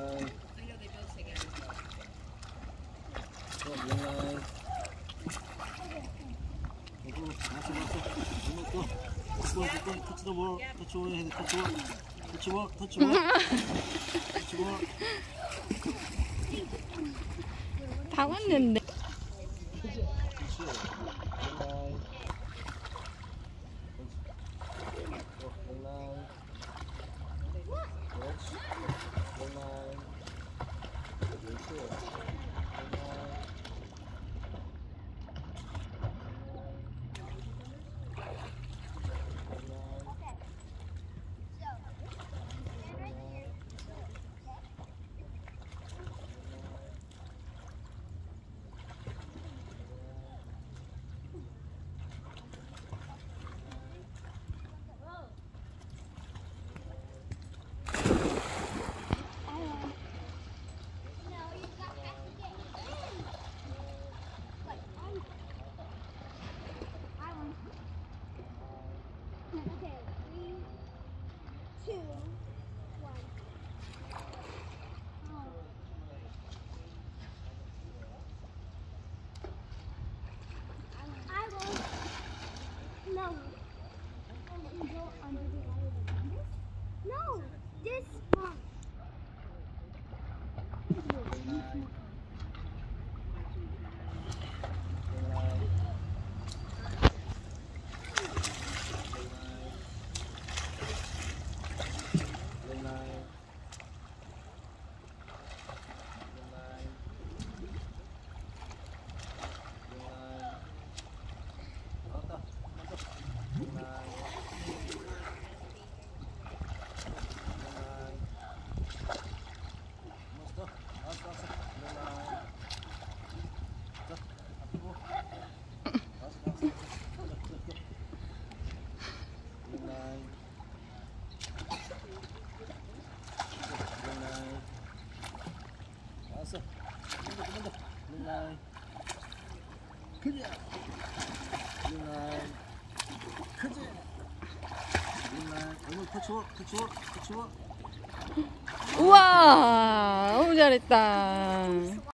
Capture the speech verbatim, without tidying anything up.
Touch the ball, touch the ball, touch the ball, touch the ball, touch the ball, touch the ball. 다 왔는데. No. Go under the water. No, this one. 알았어. 그만둬, 그만둬. 그래. 그지. 오늘 터치워, 터치워, 터치워. 우와, 너무 잘했다.